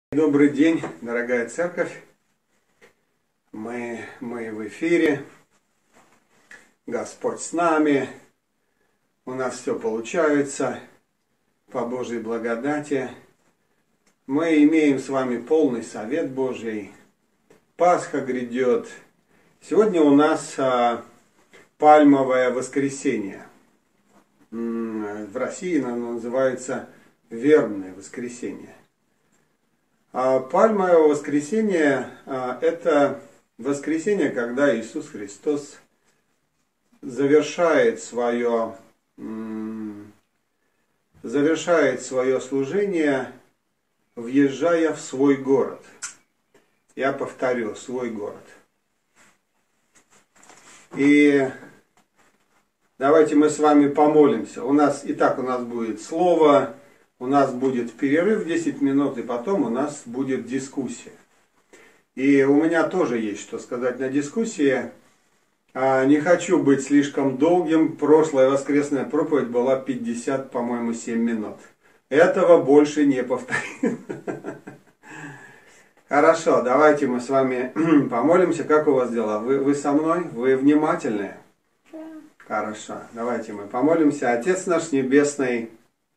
Добрый день, дорогая церковь. Мы в эфире. Господь с нами. У нас все получается по Божьей благодати. Мы имеем с вами полный совет Божий. Пасха грядет. Сегодня у нас пальмовое воскресенье. В России оно называется вербное воскресенье. Пальмовое воскресенье – это воскресенье, когда Иисус Христос завершает свое служение, въезжая в свой город. Я повторю, свой город. И давайте мы с вами помолимся. У нас будет слово. У нас будет перерыв 10 минут, и потом у нас будет дискуссия. И у меня тоже есть что сказать на дискуссии. Не хочу быть слишком долгим. Прошлая воскресная проповедь была 50, по-моему, 7 минут. Этого больше не повторим. Хорошо, давайте мы с вами помолимся. Как у вас дела? Вы со мной? Вы внимательные? Да. Хорошо, давайте мы помолимся. Отец наш Небесный,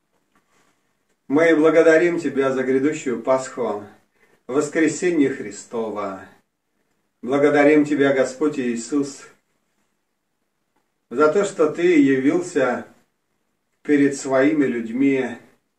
мы благодарим Тебя за грядущую Пасху, воскресенье Христова. Благодарим Тебя, Господь Иисус, за то, что Ты явился перед своими людьми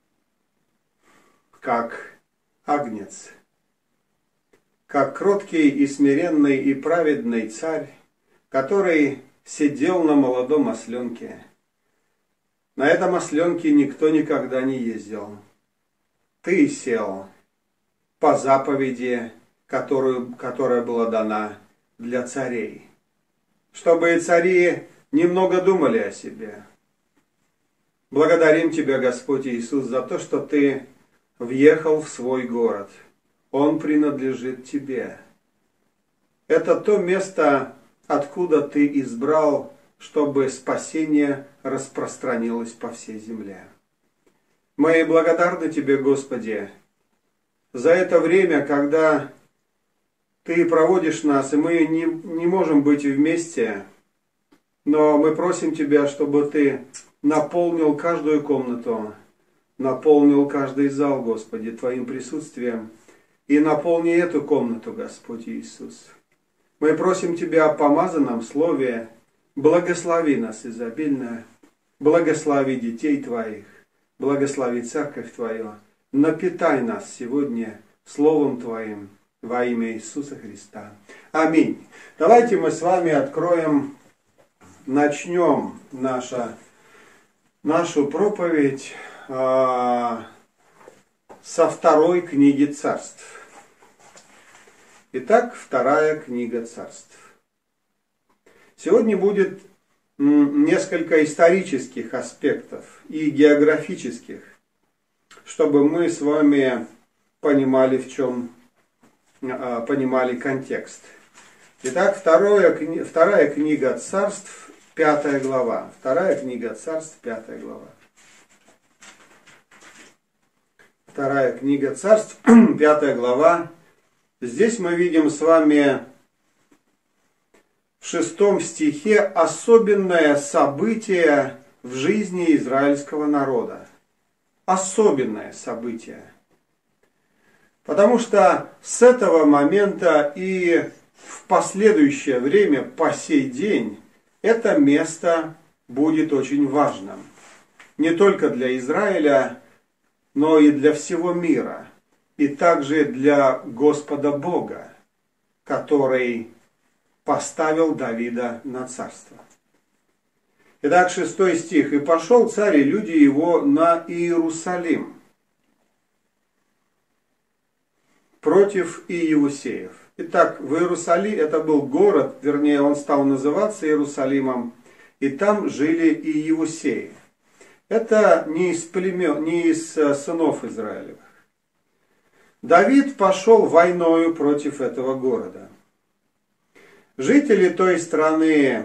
как агнец, как кроткий и смиренный и праведный царь, который сидел на молодом осленке. На этом осленке никто никогда не ездил. Ты сел по заповеди, которая была дана для царей, чтобы цари немного думали о себе. Благодарим Тебя, Господь Иисус, за то, что Ты въехал в свой город. Он принадлежит Тебе. Это то место, откуда Ты избрал, чтобы спасение распространилось по всей земле. Мы благодарны Тебе, Господи, за это время, когда Ты проводишь нас, и мы не можем быть вместе, но мы просим Тебя, чтобы Ты наполнил каждую комнату, наполнил каждый зал, Господи, Твоим присутствием, и наполни эту комнату, Господь Иисус. Мы просим Тебя о помазанном слове. Благослови нас изобильно, благослови детей Твоих, благослови церковь Твою, напитай нас сегодня Словом Твоим во имя Иисуса Христа. Аминь. Давайте мы с вами начнем нашу проповедь со второй книги Царств. Итак, вторая книга Царств. Сегодня будет несколько исторических аспектов и географических, чтобы мы с вами понимали, понимали контекст. Итак, вторая книга Царств, 5 глава. Вторая книга Царств, 5 глава. Вторая книга Царств, 5 глава. Здесь мы видим с вами в 6 стихе особенное событие в жизни израильского народа. Особенное событие. Потому что с этого момента и в последующее время, по сей день, это место будет очень важным. Не только для Израиля, но и для всего мира. И также для Господа Бога, который поставил Давида на царство. Итак, 6 стих. «И пошел царь и люди его на Иерусалим против Иеусеев». Итак, в Иерусалиме, это был город, вернее, он стал называться Иерусалимом, и там жили Иеусеи. Это не из сынов Израилевых. Давид пошел войною против этого города. Жители той страны,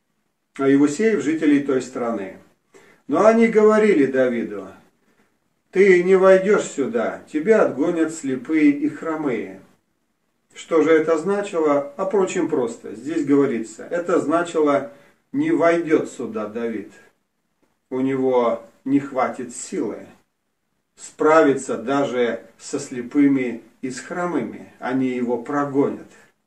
Иеусеев, жителей той страны. Но они говорили Давиду: ты не войдешь сюда, тебя отгонят слепые и хромые. Что же это значило? А впрочем, просто. Здесь говорится, это значило, не войдет сюда Давид. У него не хватит силы справиться даже со слепыми и с хромыми. Они его прогонят.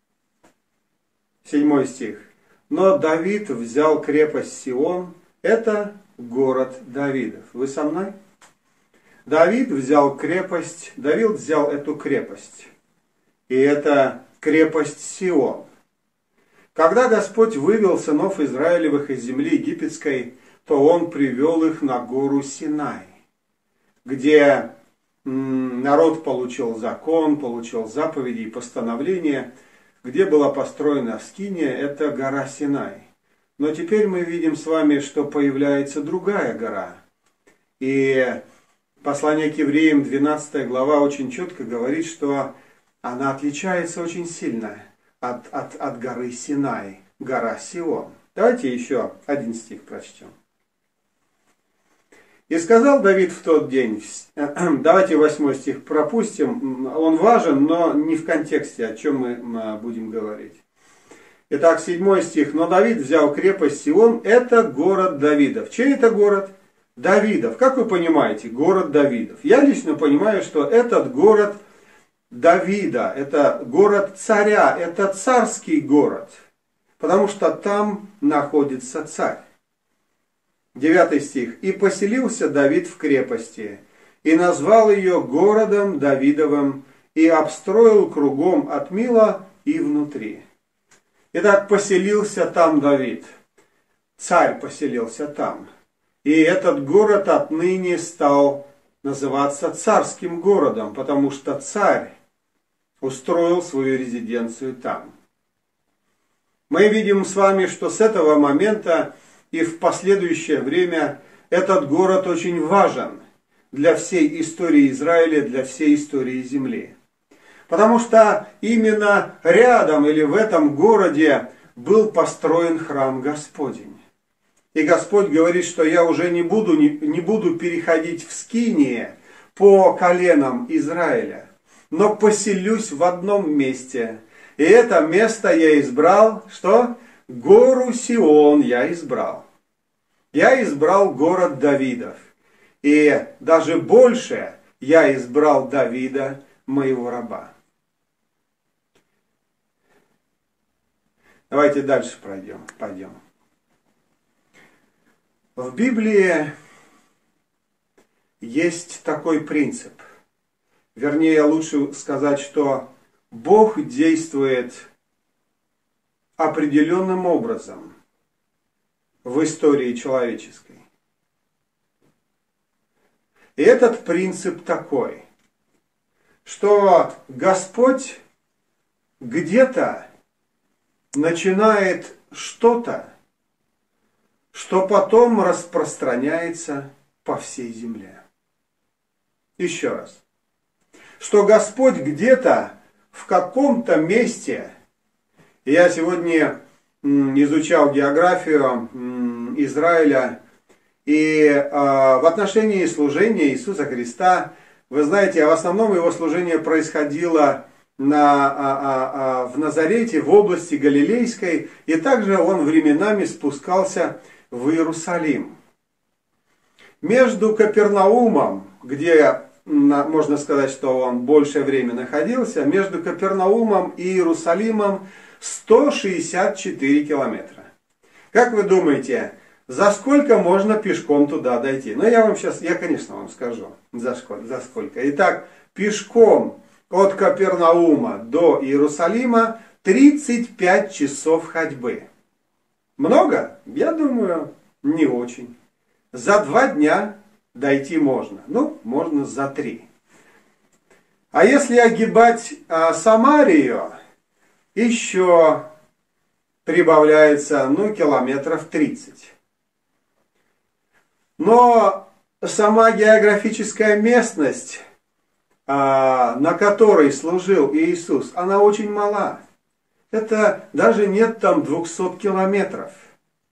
7 стих. Но Давид взял крепость Сион. Это город Давидов. Вы со мной? Давид взял крепость. Давид взял эту крепость. И это крепость Сион. Когда Господь вывел сынов Израилевых из земли египетской, то Он привел их на гору Синай, где народ получил закон, получил заповеди и постановления, где была построена скиния, это гора Синай. Но теперь мы видим с вами, что появляется другая гора. И послание к евреям, 12 глава, очень четко говорит, что она отличается очень сильно от горы Синай, гора Сион. Давайте еще один стих прочтем. «И сказал Давид в тот день», давайте 8 стих пропустим, он важен, но не в контексте, о чем мы будем говорить. Итак, 7 стих. «Но Давид взял крепость Сион, это город Давидов». Чей это город? Давидов. Как вы понимаете, город Давидов? Я лично понимаю, что этот город Давида, это город царя, это царский город, потому что там находится царь. 9 стих. «И поселился Давид в крепости, и назвал ее городом Давидовым, и обстроил кругом от Мила и внутри». Итак, поселился там Давид, царь поселился там. И этот город отныне стал называться царским городом, потому что царь устроил свою резиденцию там. Мы видим с вами, что с этого момента и в последующее время этот город очень важен для всей истории Израиля, для всей истории земли. Потому что именно рядом или в этом городе был построен храм Господень. И Господь говорит, что я уже не буду переходить в скиние по коленам Израиля, но поселюсь в одном месте. И это место я избрал, что? Гору Сион я избрал. Я избрал город Давидов. И даже больше я избрал Давида, моего раба. Давайте дальше пойдем. В Библии есть такой принцип. Вернее, лучше сказать, что Бог действует определенным образом в истории человеческой. И этот принцип такой, что Господь где-то начинает что-то, что потом распространяется по всей земле. Еще раз. Что Господь где-то в каком-то месте, я сегодня изучал географию Израиля, и в отношении служения Иисуса Христа, вы знаете, в основном его служение происходило в Назарете, в области Галилейской, и также он временами спускался в Иерусалим. Между Капернаумом, где можно сказать, что он большее время находился, между Капернаумом и Иерусалимом 164 километра. Как вы думаете, за сколько можно пешком туда дойти? Ну, я, конечно, вам скажу, за сколько. Итак, пешком от Капернаума до Иерусалима 35 часов ходьбы. Много? Я думаю, не очень. За 2 дня дойти можно. Ну, можно за 3. А если огибать Самарию, еще прибавляется, километров 30. Но сама географическая местность, на которой служил Иисус, она очень мала. Это даже нет там 200 километров.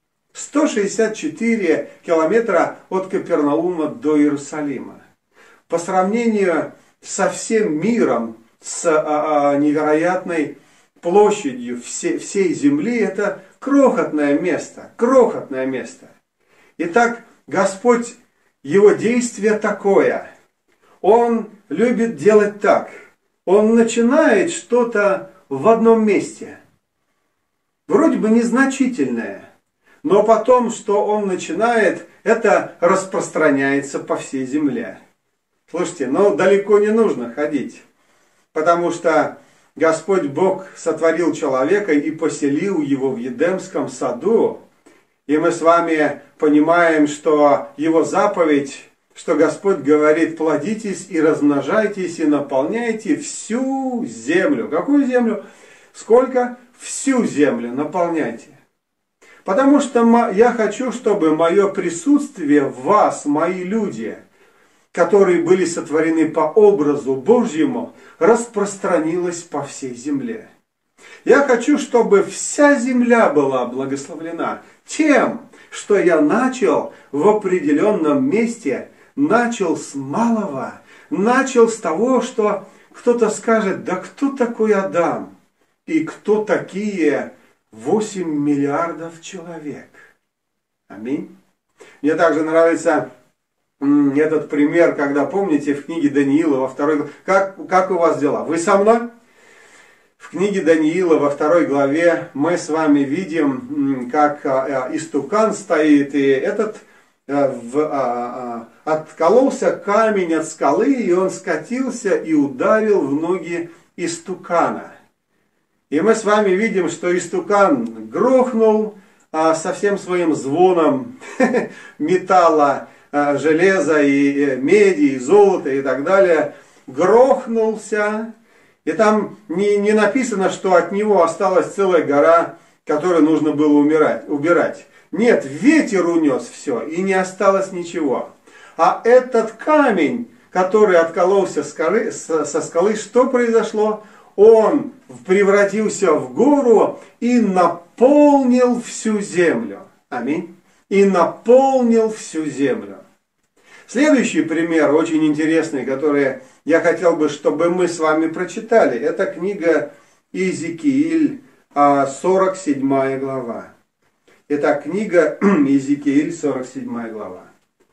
164 километра от Капернаума до Иерусалима. по сравнению со всем миром, с невероятной площадью всей земли, это крохотное место, крохотное место. Итак, Господь, Его действие такое. Он любит делать так. Он начинает что-то в одном месте. Вроде бы незначительное. Но потом, что Он начинает, это распространяется по всей земле. Слушайте, но далеко не нужно ходить. Потому что Господь Бог сотворил человека и поселил его в Едемском саду. И мы с вами понимаем, что Его заповедь, что Господь говорит: плодитесь и размножайтесь и наполняйте всю землю. Какую землю? Сколько? Всю землю наполняйте. Потому что я хочу, чтобы мое присутствие в вас, мои люди, которые были сотворены по образу Божьему, распространилось по всей земле. Я хочу, чтобы вся земля была благословлена тем, что я начал в определенном месте, начал с малого, начал с того, что кто-то скажет: да кто такой Адам? И кто такие 8 миллиардов человек? Аминь. Мне также нравится этот пример, когда, помните, в книге Даниила во 2 главе, как у вас дела? Вы со мной? В книге Даниила во 2 главе мы с вами видим, как истукан стоит, и этот откололся камень от скалы, и он скатился и ударил в ноги истукана. И мы с вами видим, что истукан грохнул со всем своим звоном металла, железа и меди, и золота и так далее, грохнулся. И там не написано, что от него осталась целая гора, которую нужно было убирать. Нет, ветер унес все, и не осталось ничего. А этот камень, который откололся со скалы, что произошло? Он превратился в гору и наполнил всю землю. Аминь. И наполнил всю землю. Следующий пример, очень интересный, который я хотел бы, чтобы мы с вами прочитали. Это книга Иезекииль, 47 глава. Итак, книга Иезекииль, 47 глава.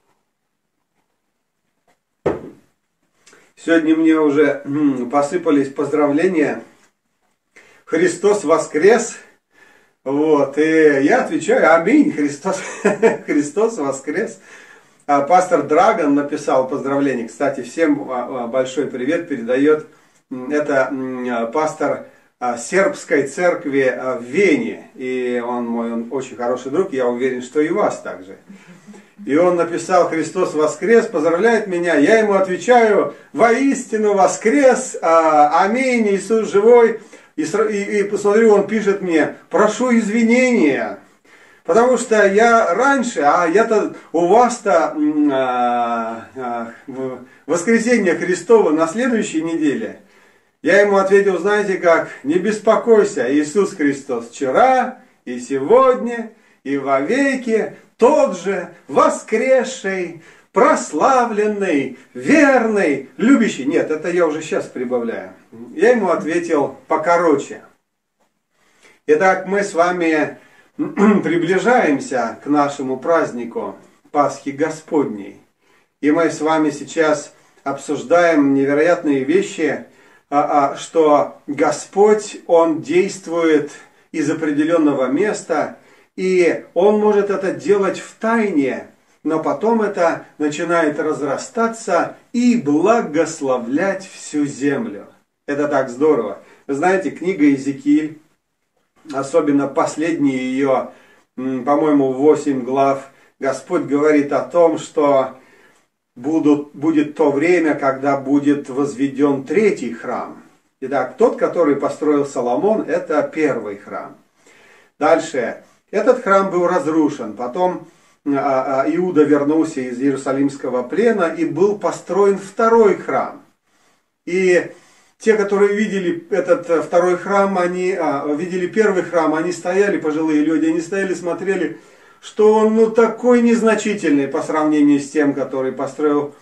Сегодня мне уже посыпались поздравления. Христос воскрес. Вот, и я отвечаю: аминь, Христос воскрес. Пастор Драгон написал поздравление. Кстати, всем большой привет передает. Это пастор сербской церкви в Вене. И он очень хороший друг, я уверен, что и вас также. И он написал: Христос воскрес, поздравляет меня. Я ему отвечаю: воистину воскрес, аминь, Иисус живой. И посмотрю, он пишет мне: прошу извинения, потому что я раньше, я-то у вас-то воскресенье Христово на следующей неделе. Я ему ответил: знаете как, не беспокойся, Иисус Христос вчера и сегодня и вовеки тот же, воскресший, прославленный, верный, любящий. Нет, это я уже сейчас прибавляю. Я ему ответил покороче. Итак, мы с вами приближаемся к нашему празднику Пасхи Господней. И мы с вами сейчас обсуждаем невероятные вещи, что Господь, Он действует из определенного места, и Он может это делать в тайне, но потом это начинает разрастаться и благословлять всю землю. Это так здорово. Вы знаете, книга Иезекииль, особенно последние ее, по-моему, 8 глав, Господь говорит о том, что будет то время, когда будет возведен 3-й храм. Итак, тот, который построил Соломон, это 1-й храм. Дальше. Этот храм был разрушен. Потом Иуда вернулся из Иерусалимского плена, и был построен 2-й храм. И те, которые видели этот 2-й храм, они видели 1-й храм, они стояли, пожилые люди, они стояли, смотрели, что он такой незначительный по сравнению с тем, который построил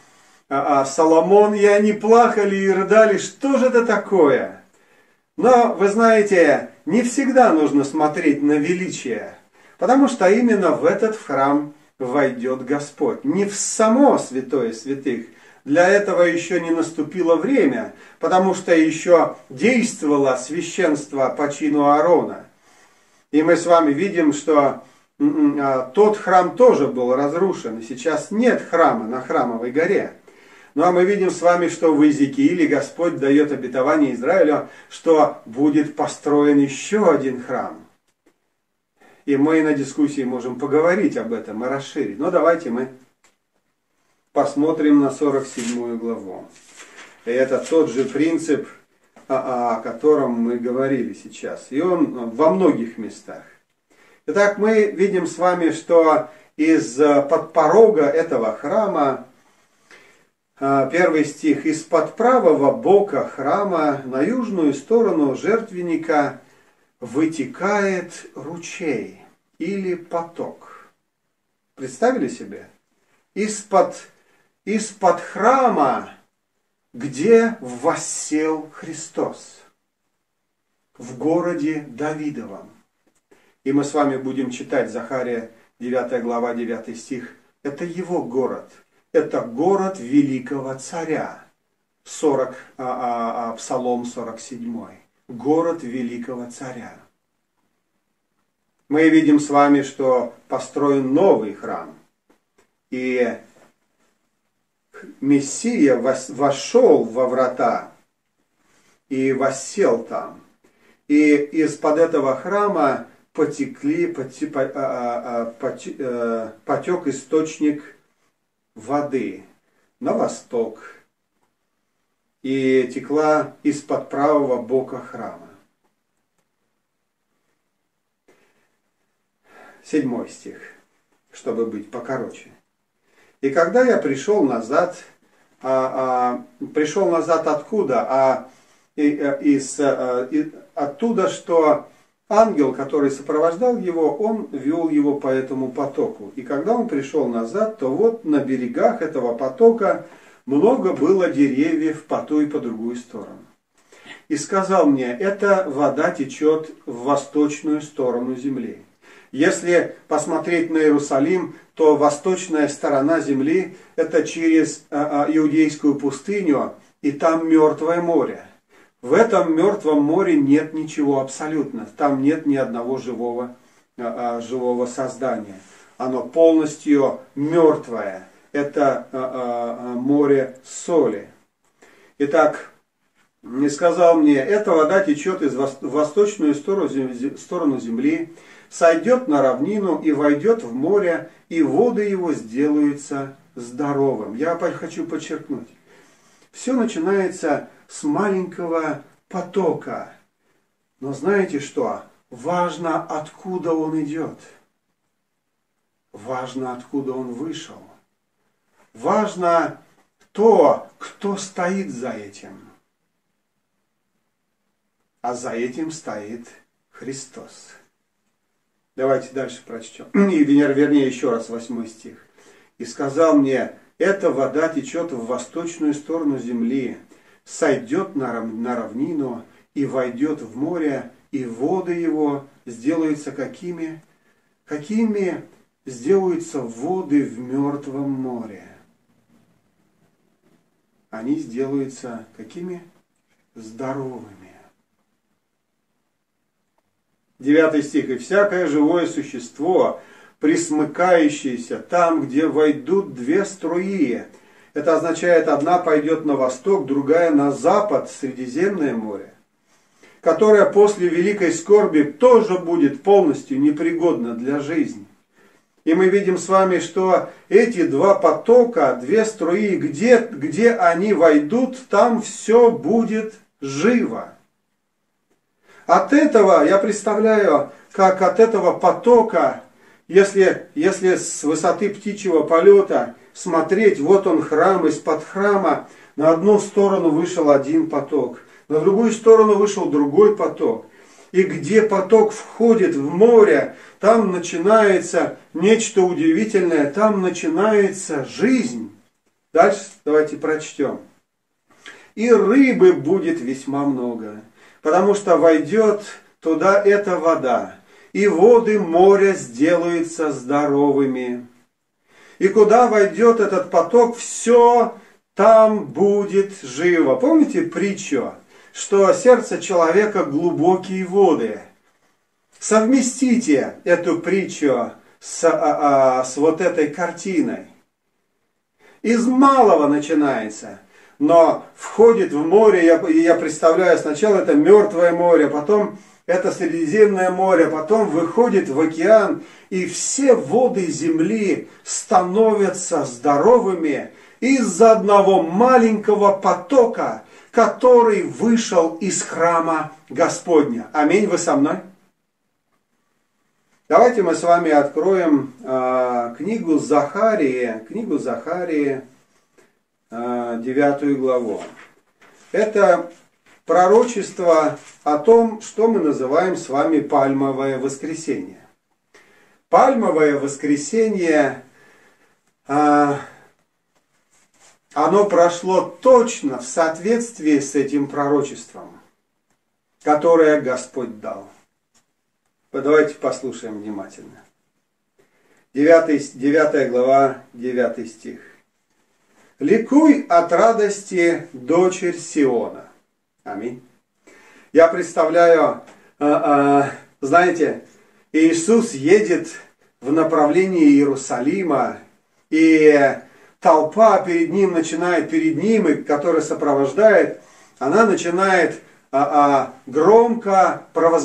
Соломон, и они плакали и рыдали, что же это такое? Но, вы знаете, не всегда нужно смотреть на величие, потому что именно в этот храм войдет Господь. Не в само святое святых. Для этого еще не наступило время, потому что еще действовало священство по чину Аарона. И мы с вами видим, что тот храм тоже был разрушен, и сейчас нет храма на Храмовой горе. Ну а мы видим с вами, что в Иезекииле Господь дает обетование Израилю, что будет построен еще один храм. И мы на дискуссии можем поговорить об этом и расширить. Но давайте мы посмотрим на 47 главу. И это тот же принцип, о котором мы говорили сейчас. И он во многих местах. Итак, мы видим с вами, что из-под порога этого храма, первый стих, из-под правого бока храма на южную сторону жертвенника вытекает ручей или поток. Представили себе? Из-под храма, где воссел Христос, в городе Давидовом. И мы с вами будем читать Захария 9 глава 9 стих. Это его город. Это город великого царя. Псалом 47. Город великого царя. Мы видим с вами, что построен новый храм. И Мессия вошел во врата и воссел там. И из-под этого храма потек источник воды на восток и текла из-под правого бока храма. 7 стих, чтобы быть покороче. И когда я пришел назад откуда? Оттуда, что ангел, который сопровождал его, он вел его по этому потоку. И когда он пришел назад, то вот на берегах этого потока много было деревьев по ту и по другую сторону. И сказал мне, эта вода течет в восточную сторону земли. Если посмотреть на Иерусалим, то восточная сторона земли – это через Иудейскую пустыню, и там Мертвое море. В этом Мертвом море нет ничего абсолютно. Там нет ни одного живого создания. Оно полностью мертвое. Это море соли. Итак, и сказал мне, эта вода течет в восточную сторону земли, сойдет на равнину и войдет в море, и воды его сделаются здоровым. Я хочу подчеркнуть. Все начинается с маленького потока. Но знаете что? Важно, откуда он идет. Важно, откуда он вышел. Важно то, кто стоит за этим. А за этим стоит Христос. Давайте дальше прочтем. Вернее, еще раз 8 стих. И сказал мне, эта вода течет в восточную сторону земли, сойдет на равнину и войдет в море, и воды его сделаются какими? Какими сделаются воды в Мертвом море? Они сделаются какими? Здоровыми. 9 стих. И всякое живое существо, присмыкающееся там, где войдут две струи. Это означает, одна пойдет на восток, другая на запад, Средиземное море, которое после великой скорби тоже будет полностью непригодно для жизни. И мы видим с вами, что эти два потока, две струи, где они войдут, там все будет живо. От этого, я представляю, как от этого потока, если с высоты птичьего полета смотреть, вот он храм, из-под храма на одну сторону вышел один поток, на другую сторону вышел другой поток. И где поток входит в море, там начинается нечто удивительное, там начинается жизнь. Дальше давайте прочтем. И рыбы будет весьма много, потому что войдет туда эта вода, и воды моря сделаются здоровыми. И куда войдет этот поток, все там будет живо. Помните притчу, что сердце человека глубокие воды? Совместите эту притчу с вот этой картиной. Из малого начинается, но входит в море, я представляю, сначала это Мертвое море, потом это Средиземное море, потом выходит в океан, и все воды земли становятся здоровыми из-за одного маленького потока, который вышел из храма Господня. Аминь, вы со мной? Давайте мы с вами откроем книгу Захарии, 9 главу. Это пророчество о том, что мы называем с вами Пальмовое воскресенье. Пальмовое воскресенье, оно прошло точно в соответствии с этим пророчеством, которое Господь дал. Давайте послушаем внимательно. 9 глава, 9 стих. «Ликуй от радости, дочерь Сиона». Аминь. Я представляю, знаете, Иисус едет в направлении Иерусалима, и толпа перед ним, и которая сопровождает, она начинает громко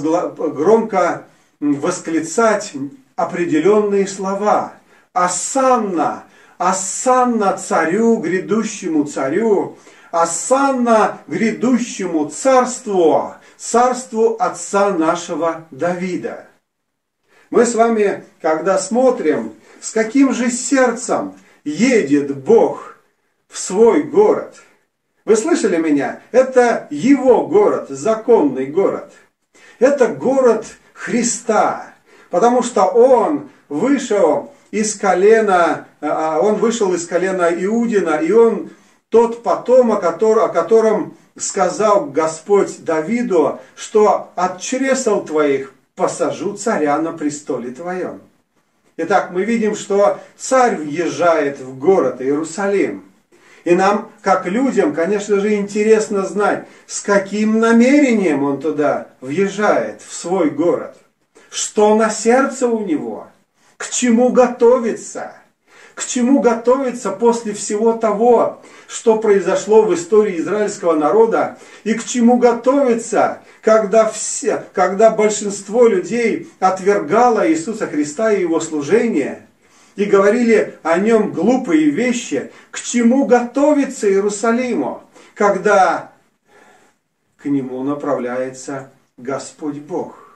восклицать определенные слова. «Осанна! Осанна царю, грядущему царю! Осанна грядущему царству! Царству отца нашего Давида!» Мы с вами, когда смотрим, с каким же сердцем едет Бог в свой город. Вы слышали меня? Это Его город, законный город. Это город Христа, потому что Он вышел из колена Иудина, и Он тот потомок, о котором сказал Господь Давиду, что от чресл твоих посажу царя на престоле твоем. Итак, мы видим, что царь въезжает в город Иерусалим. И нам, как людям, конечно же, интересно знать, с каким намерением он туда въезжает, в свой город. Что на сердце у него? К чему готовиться? К чему готовиться после всего того, что произошло в истории израильского народа? И к чему готовиться, когда большинство людей отвергало Иисуса Христа и Его служение? И говорили о нем глупые вещи. К чему готовиться Иерусалиму, когда к нему направляется Господь Бог?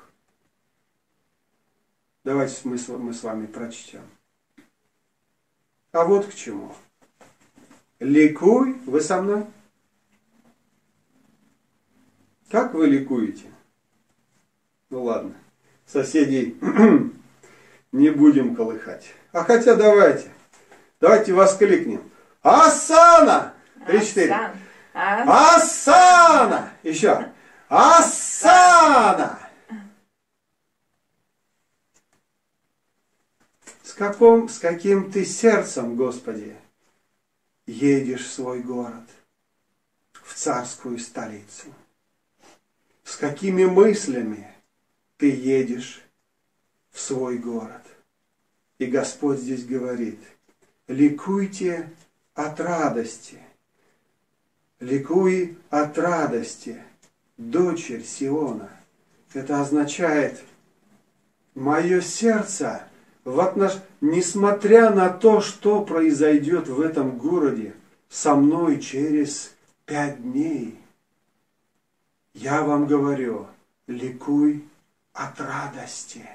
Давайте мы с вами прочтем. А вот к чему. Ликуй, вы со мной? Как вы ликуете? Ну ладно, соседей не будем колыхать. А хотя давайте воскликнем. Осанна! 3-4. Осанна! Еще. Осанна! С каким ты сердцем, Господи, едешь в свой город, в царскую столицу? С какими мыслями ты едешь в свой город? И Господь здесь говорит: ликуйте от радости. Ликуй от радости, дочерь Сиона. Это означает, мое сердце, несмотря на то, что произойдет в этом городе со мной через 5 дней, я вам говорю, ликуй от радости.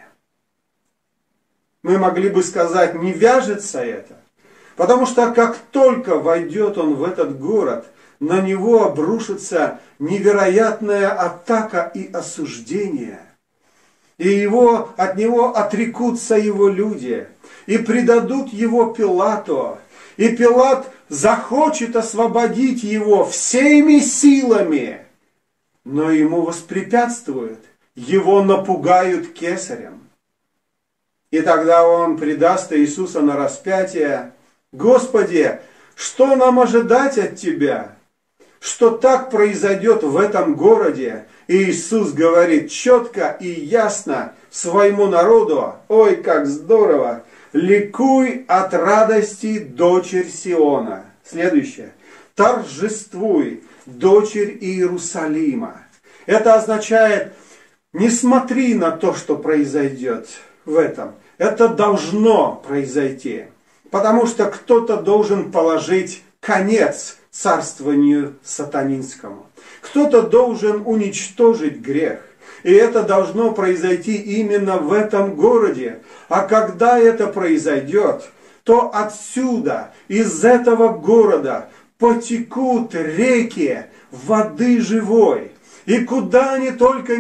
Мы могли бы сказать, не вяжется это, потому что как только войдет он в этот город, на него обрушится невероятная атака и осуждение. И от него отрекутся его люди, и предадут его Пилату. И Пилат захочет освободить его всеми силами, но ему воспрепятствуют, его напугают кесарем. И тогда он предаст Иисуса на распятие. Господи, что нам ожидать от Тебя? Что так произойдет в этом городе? И Иисус говорит четко и ясно своему народу: ой, как здорово! Ликуй от радости, дочерь Сиона. Следующее. Торжествуй, дочерь Иерусалима. Это означает, не смотри на то, что произойдет в этом. Это должно произойти. Потому что кто-то должен положить конец царствованию сатанинскому. Кто-то должен уничтожить грех. И это должно произойти именно в этом городе. А когда это произойдет, то отсюда, из этого города, потекут реки воды живой. И куда они только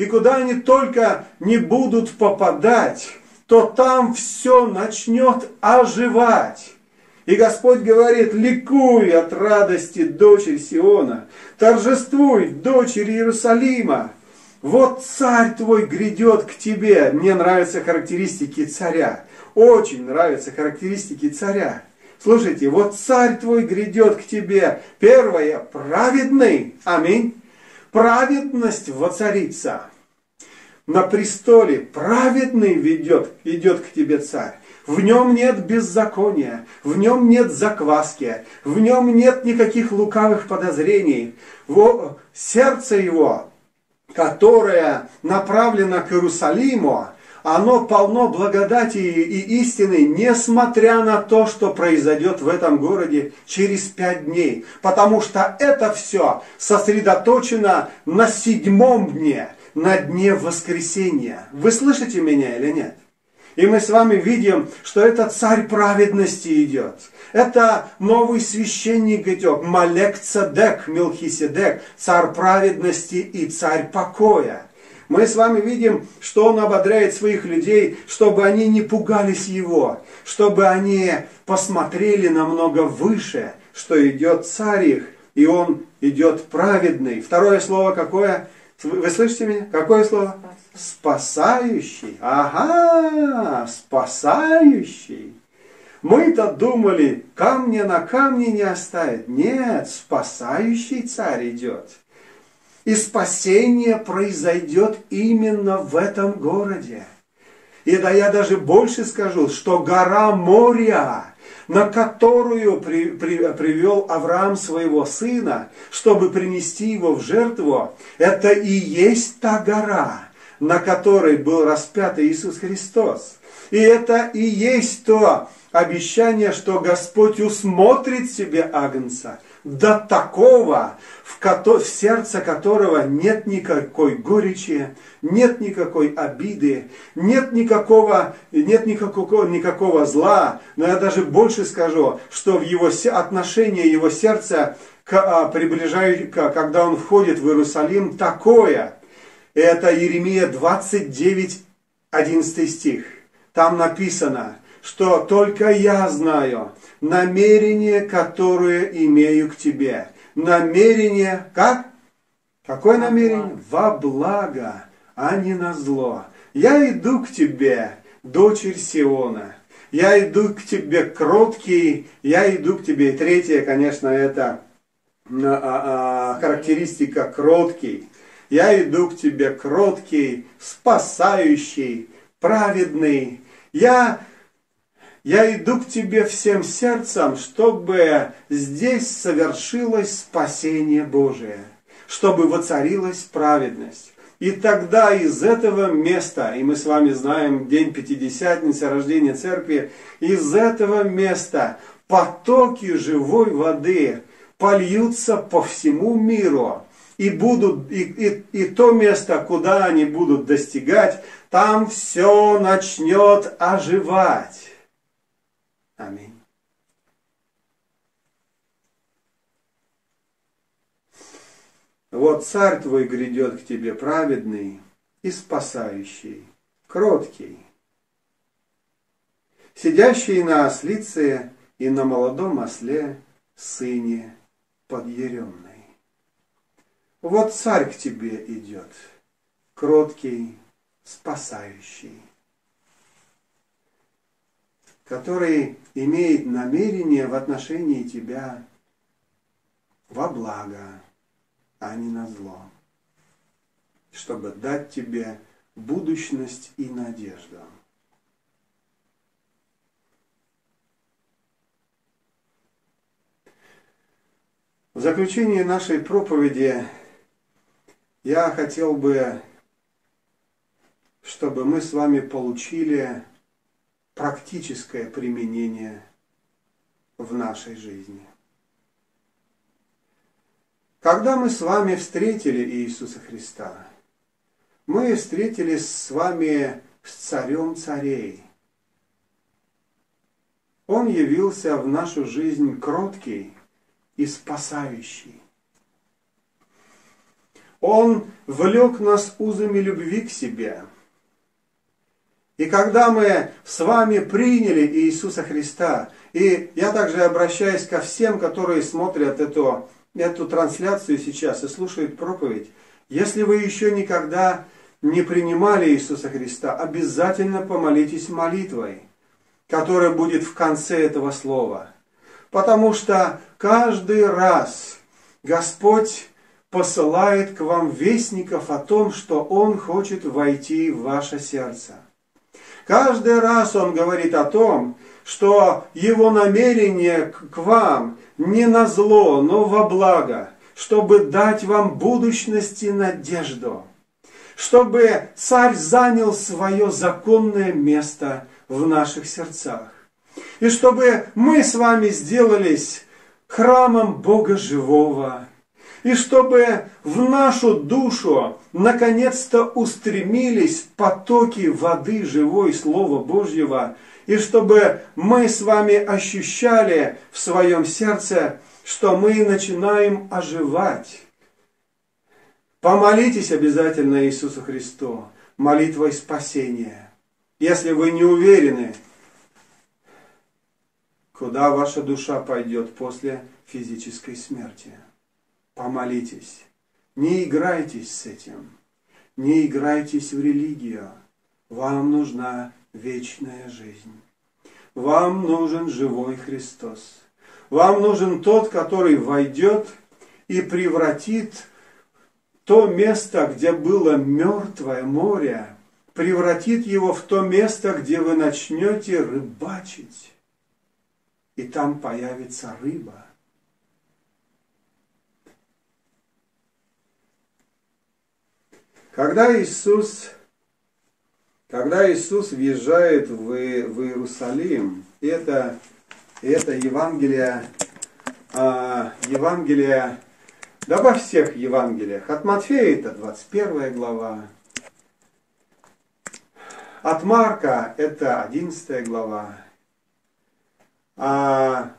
не будут попадать, то там все начнет оживать. И Господь говорит: ликуй от радости, дочерь Сиона, торжествуй, дочерь Иерусалима. Вот царь твой грядет к тебе. Мне нравятся характеристики царя. Очень нравятся характеристики царя. Слушайте, вот царь твой грядет к тебе. Первое, праведный. Аминь. Праведность воцарится. На престоле праведный идет к тебе царь. В нем нет беззакония, в нем нет закваски, в нем нет никаких лукавых подозрений. Сердце его, которое направлено к Иерусалиму, оно полно благодати и истины, несмотря на то, что произойдет в этом городе через 5 дней. Потому что это все сосредоточено на 7-м дне, на дне воскресения. Вы слышите меня или нет? И мы с вами видим, что это царь праведности идет. Это новый священник идет, Малек-Цедек, Мелхиседек, царь праведности и царь покоя. Мы с вами видим, что он ободряет своих людей, чтобы они не пугались его, чтобы они посмотрели намного выше, что идет царь их, и он идет праведный. Второе слово какое? Вы слышите меня? Какое слово? Спасающий. Ага, спасающий. Мы-то думали, камня на камне не оставит. Нет, спасающий царь идет. И спасение произойдет именно в этом городе. И да я даже больше скажу, что гора Мория, на которую привел Авраам своего сына, чтобы принести его в жертву, это и есть та гора, на которой был распят Иисус Христос. И это и есть то обещание, что Господь усмотрит себе агнца, до такого, в сердце которого нет никакой горечи, нет никакой обиды, нет никакого зла. Но я даже больше скажу, что в его отношение его сердца, когда он входит в Иерусалим, такое. Это Иеремия 29, 11 стих. Там написано, что только я знаю намерение, которое имею к тебе. Намерение, как? Какое намерение? Во благо, а не на зло. Я иду к тебе, дочерь Сиона. Я иду к тебе кроткий, я иду к тебе. И третье, конечно, это характеристика кроткий. Я иду к тебе кроткий, спасающий, праведный. Я иду к тебе всем сердцем, чтобы здесь совершилось спасение Божие, чтобы воцарилась праведность. И тогда из этого места, и мы с вами знаем день Пятидесятницы, рождения церкви, из этого места потоки живой воды польются по всему миру. И то место, куда они будут достигать, там все начнет оживать. Аминь. Вот царь твой грядет к тебе праведный и спасающий, кроткий, сидящий на ослице и на молодом осле, сыне подъяренный. Вот царь к тебе идет, кроткий, спасающий, который имеет намерение в отношении тебя во благо, а не на зло, чтобы дать тебе будущность и надежду. В заключение нашей проповеди я хотел бы, чтобы мы с вами получили практическое применение в нашей жизни. Когда мы с вами встретили Иисуса Христа, мы встретились с вами с Царем Царей. Он явился в нашу жизнь кроткий и спасающий. Он влек нас узами любви к себе. И когда мы с вами приняли Иисуса Христа, и я также обращаюсь ко всем, которые смотрят эту трансляцию сейчас и слушают проповедь, если вы еще никогда не принимали Иисуса Христа, обязательно помолитесь молитвой, которая будет в конце этого слова. Потому что каждый раз Господь посылает к вам вестников о том, что Он хочет войти в ваше сердце. Каждый раз Он говорит о том, что Его намерение к вам не на зло, но во благо, чтобы дать вам будущность и надежду, чтобы Царь занял свое законное место в наших сердцах, и чтобы мы с вами сделались храмом Бога живого, и чтобы в нашу душу наконец-то устремились потоки воды живой Слова Божьего, и чтобы мы с вами ощущали в своем сердце, что мы начинаем оживать. Помолитесь обязательно Иисусу Христу молитвой спасения. Если вы не уверены, куда ваша душа пойдет после физической смерти, помолитесь. Не играйтесь с этим. Не играйтесь в религию. Вам нужна вечная жизнь. Вам нужен живой Христос. Вам нужен тот, который войдет и превратит то место, где было мертвое море, превратит его в то место, где вы начнете рыбачить. И там появится рыба. Когда Иисус въезжает в Иерусалим, это Евангелие, да во всех Евангелиях, от Матфея это 21 глава, от Марка это 11 глава, а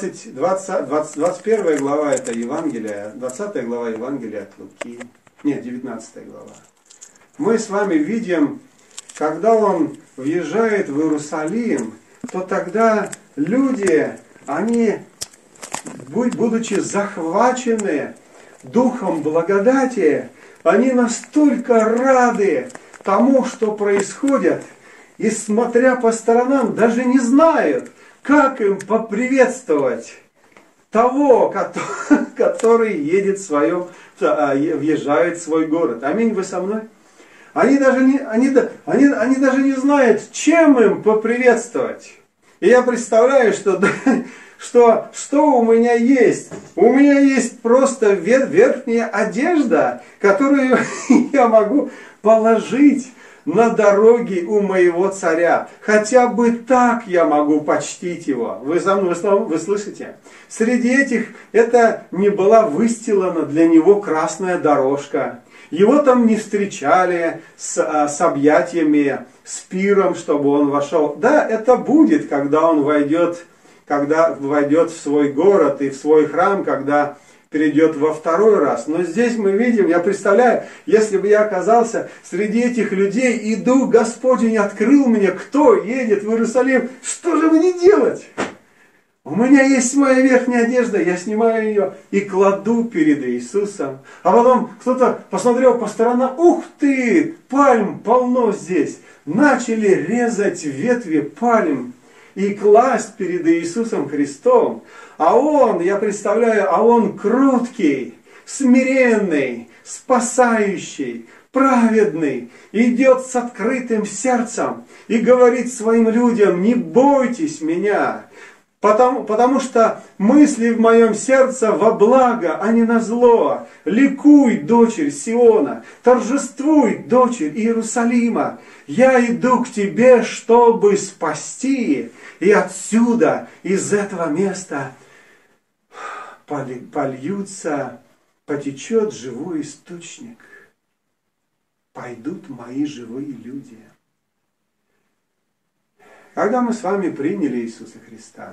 21 глава это Евангелие, 20 глава Евангелия от Луки, нет, 19 глава. Мы с вами видим, когда он въезжает в Иерусалим, то тогда люди, они, будучи захвачены духом благодати, они настолько рады тому, что происходит, и смотря по сторонам, даже не знают, как им поприветствовать того, который въезжает в свой город. Аминь, вы со мной? Они даже не знают, чем им поприветствовать. И я представляю, что у меня есть? У меня есть просто верхняя одежда, которую я могу положить на дороге у моего царя. Хотя бы так я могу почтить его. Вы слышите? Среди этих это не была выстилана для него красная дорожка. Его там не встречали с объятиями, с пиром, чтобы он вошел. Да, это будет, когда он войдет в свой город и в свой храм, когда перейдет во второй раз. Но здесь мы видим, я представляю, если бы я оказался среди этих людей, и Дух Господень открыл мне, кто едет в Иерусалим, что же мне делать? У меня есть моя верхняя одежда, я снимаю ее и кладу перед Иисусом. А потом кто-то посмотрел по сторонам, ух ты, пальм полно здесь. Начали резать ветви пальм и класть перед Иисусом Христом. А Он, я представляю, Он кроткий, смиренный, спасающий, праведный, идет с открытым сердцем и говорит своим людям: не бойтесь меня. Потому что мысли в моем сердце во благо, а не на зло. Ликуй, дочерь Сиона, торжествуй, дочерь Иерусалима. Я иду к тебе, чтобы спасти. И отсюда, из этого места, польются, потечет живой источник. Пойдут мои живые люди. Когда мы с вами приняли Иисуса Христа,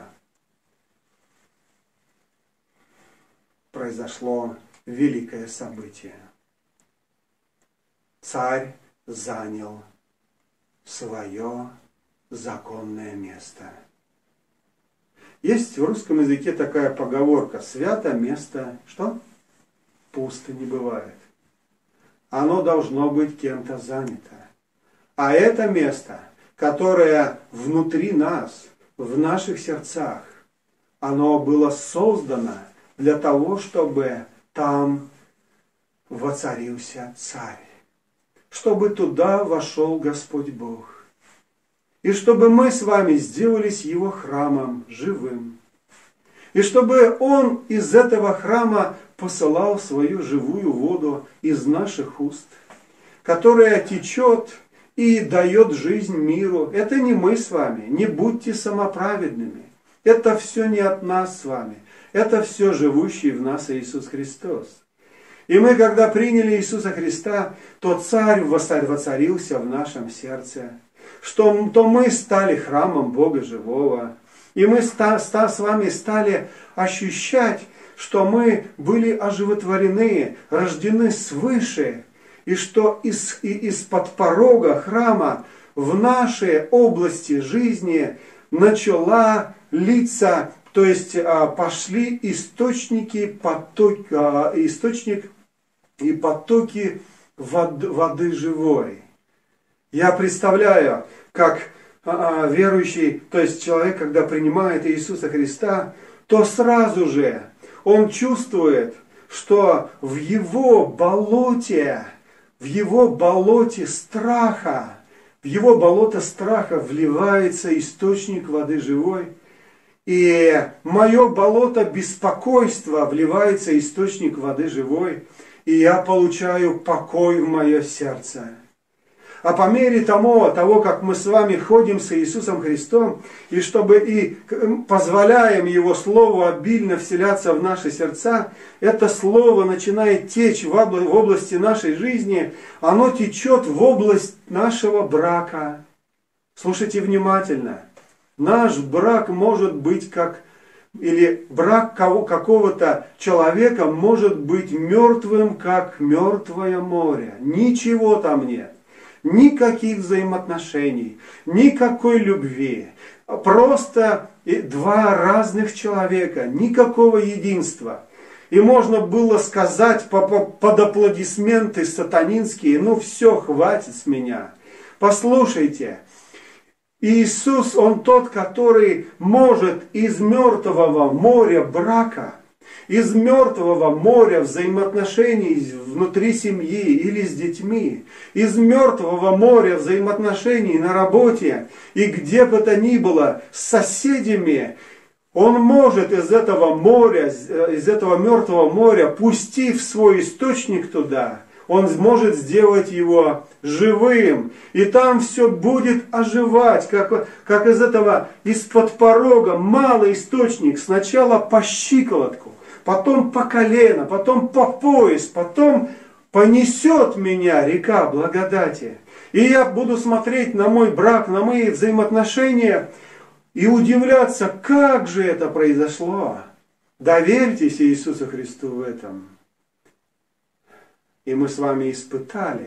произошло великое событие. Царь занял свое законное место. Есть в русском языке такая поговорка: свято место, что? Пусто не бывает. Оно должно быть кем-то занято. А это место, которое внутри нас, в наших сердцах, оно было создано для того, чтобы там воцарился Царь, чтобы туда вошел Господь Бог, и чтобы мы с вами сделались Его храмом живым, и чтобы Он из этого храма посылал свою живую воду из наших уст, которая течет и дает жизнь миру. Это не мы с вами, не будьте самоправедными. Это все не от нас с вами. Это все живущий в нас Иисус Христос. И мы, когда приняли Иисуса Христа, то Царь воцарился в нашем сердце, то мы стали храмом Бога Живого. И мы с вами стали ощущать, что мы были оживотворены, рождены свыше, и что из-под порога храма в нашей области жизни начала литься, то есть пошли источник и потоки воды живой. Я представляю, как верующий, то есть человек, когда принимает Иисуса Христа, то сразу же он чувствует, что в его болоте страха, в его болото страха вливается источник воды живой. И мое болото беспокойства вливается источник воды живой. И я получаю покой в мое сердце. А по мере того, как мы с вами ходим с Иисусом Христом, и позволяем Его Слову обильно вселяться в наши сердца, это Слово начинает течь в области нашей жизни, оно течет в область нашего брака. Слушайте внимательно. Наш брак может быть или брак какого-то человека может быть мертвым, как мертвое море. Ничего там нет. Никаких взаимоотношений, никакой любви. Просто два разных человека, никакого единства. И можно было сказать под аплодисменты сатанинские: ну все, хватит с меня. Послушайте, Иисус, Он тот, который может из мертвого моря брака, из мертвого моря взаимоотношений внутри семьи или с детьми, из мертвого моря взаимоотношений на работе и где бы то ни было с соседями, Он может из этого мертвого моря, пустив свой источник туда, Он может сделать его живым. И там все будет оживать, как из-под порога малый источник, сначала по щиколотку, потом по колено, потом по пояс, потом понесет меня река благодати. И я буду смотреть на мой брак, на мои взаимоотношения и удивляться, как же это произошло. Доверьтесь Иисусу Христу в этом. И мы с вами испытали,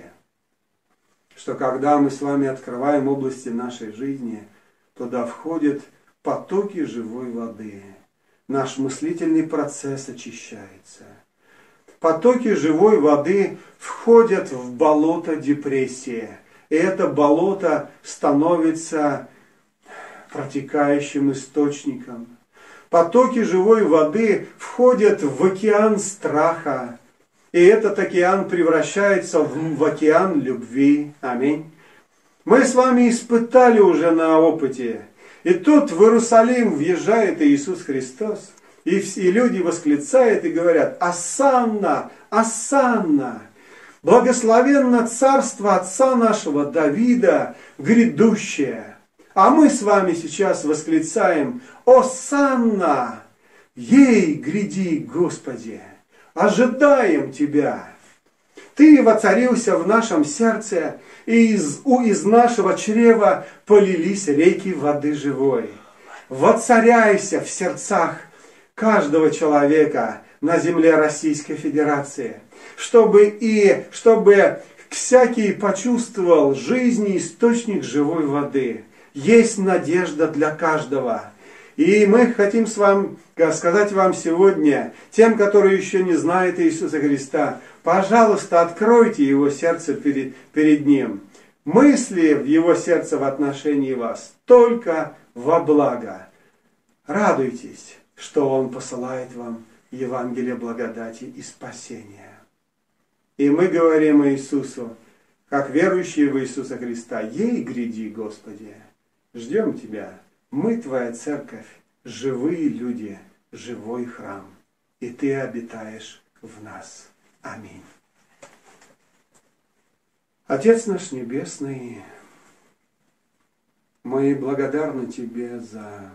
что когда мы с вами открываем области нашей жизни, туда входит потоки живой воды. Наш мыслительный процесс очищается. Потоки живой воды входят в болото депрессии. И это болото становится протекающим источником. Потоки живой воды входят в океан страха. И этот океан превращается в океан любви. Аминь. Мы с вами испытали уже на опыте. И тут в Иерусалим въезжает Иисус Христос. И люди восклицают и говорят: «Осанна! Осанна! Благословенно царство отца нашего Давида, грядущее». А мы с вами сейчас восклицаем: «Осанна! Ей гряди, Господи! Ожидаем Тебя! Ты воцарился в нашем сердце, и из нашего чрева полились реки воды живой. Воцаряйся в сердцах каждого человека на земле Российской Федерации, чтобы всякий почувствовал жизни источник живой воды. Есть надежда для каждого». И мы хотим сказать вам сегодня, тем, которые еще не знают Иисуса Христа, пожалуйста, откройте его сердце перед Ним. Мысли в его сердце в отношении вас только во благо. Радуйтесь, что Он посылает вам Евангелие благодати и спасения. И мы говорим Иисусу, как верующие в Иисуса Христа: «Ей гряди, Господи, ждем Тебя. Мы Твоя церковь, живые люди, живой храм, и Ты обитаешь в нас». Аминь. Отец наш Небесный, мы благодарны Тебе за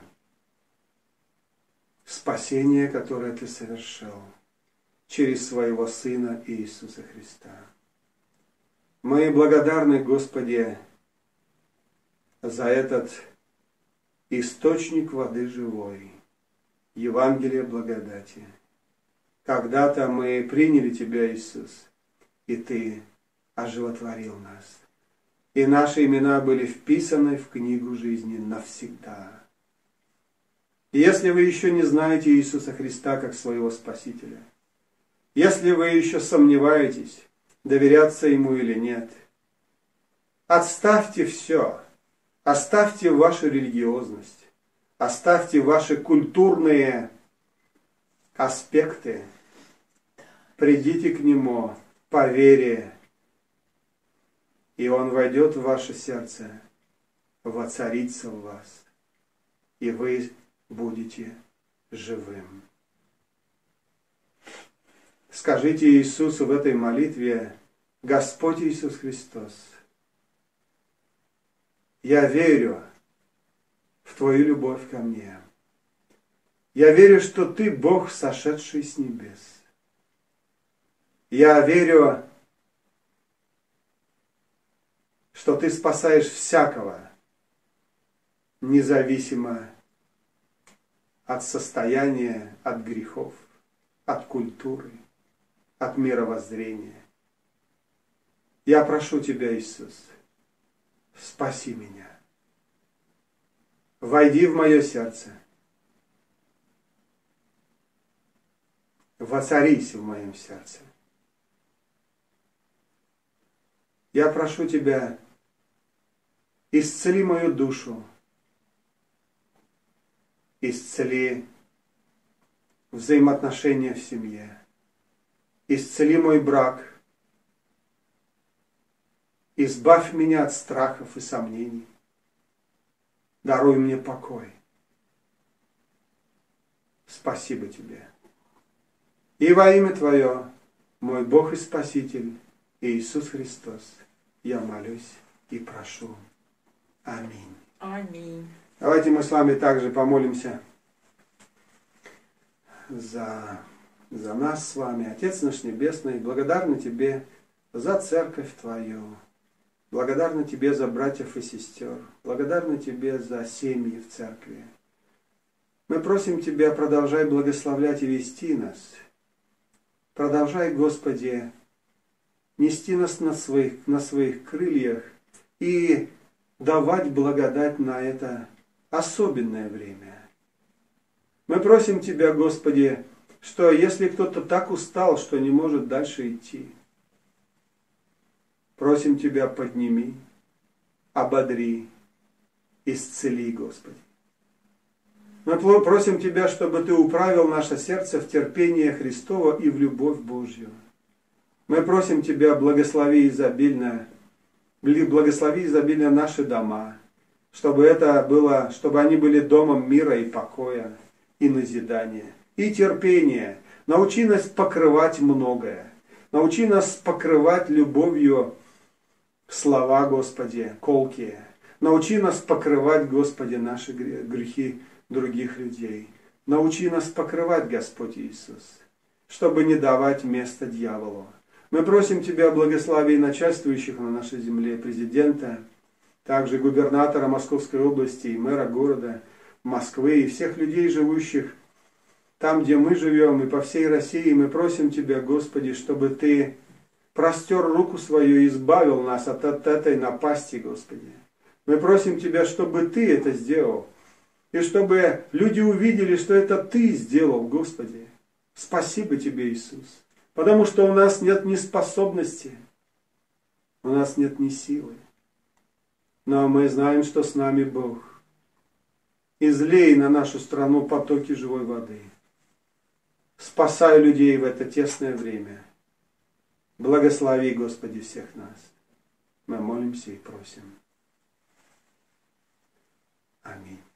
спасение, которое Ты совершил через Своего Сына Иисуса Христа. Мы благодарны, Господи, за этот источник воды живой, Евангелие благодати. Когда-то мы приняли Тебя, Иисус, и Ты оживотворил нас. И наши имена были вписаны в книгу жизни навсегда. И если вы еще не знаете Иисуса Христа как своего Спасителя, если вы еще сомневаетесь, доверяться Ему или нет, отставьте все. Оставьте вашу религиозность, оставьте ваши культурные аспекты, придите к Нему по вере, и Он войдет в ваше сердце, воцарится в вас, и вы будете живым. Скажите Иисусу в этой молитве: «Господь Иисус Христос, я верю в Твою любовь ко мне. Я верю, что Ты Бог, сошедший с небес. Я верю, что Ты спасаешь всякого, независимо от состояния, от грехов, от культуры, от мировоззрения. Я прошу Тебя, Иисус, спаси меня. Войди в мое сердце. Воцарись в моем сердце. Я прошу Тебя, исцели мою душу. Исцели взаимоотношения в семье. Исцели мой брак. Избавь меня от страхов и сомнений. Даруй мне покой. Спасибо Тебе. И во имя Твое, мой Бог и Спаситель, Иисус Христос, я молюсь и прошу. Аминь. Аминь. Давайте мы с вами также помолимся за нас с вами. Отец наш Небесный, благодарны Тебе за церковь Твою. Благодарны Тебе за братьев и сестер. Благодарны Тебе за семьи в церкви. Мы просим Тебя, продолжай благословлять и вести нас. Продолжай, Господи, нести нас на своих крыльях и давать благодать на это особенное время. Мы просим Тебя, Господи, что если кто-то так устал, что не может дальше идти, просим Тебя, подними, ободри, исцели, Господи. Мы просим Тебя, чтобы Ты управил наше сердце в терпение Христово и в любовь Божью. Мы просим Тебя, благослови изобильно наши дома, чтобы они были домом мира и покоя, и назидания, и терпения. Научи нас покрывать многое. Научи нас покрывать любовью слова, Господи, колкие. Научи нас покрывать, Господи, наши грехи других людей. Научи нас покрывать, Господь Иисус, чтобы не давать место дьяволу. Мы просим Тебя, благослови начальствующих на нашей земле, президента, также губернатора Московской области и мэра города Москвы, и всех людей, живущих там, где мы живем, и по всей России. Мы просим Тебя, Господи, чтобы Ты простер руку свою и избавил нас от этой напасти, Господи. Мы просим Тебя, чтобы Ты это сделал, и чтобы люди увидели, что это Ты сделал, Господи. Спасибо Тебе, Иисус. Потому что у нас нет ни способности, у нас нет ни силы. Но мы знаем, что с нами Бог. Излей на нашу страну потоки живой воды. Спасай людей в это тесное время. Благослови, Господи, всех нас. Мы молимся и просим. Аминь.